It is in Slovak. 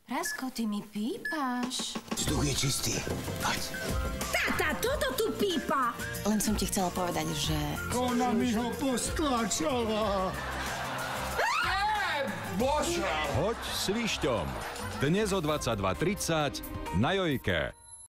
Rasko, ty mi pípaš. Vzduch je čistý. Poď. Tata, toto tu pípa. Len som ti chcela povedať, že... Ona mi ho postlačala. Bože! Hoď s Lišťom. Dnes o 22:30 na Jojke.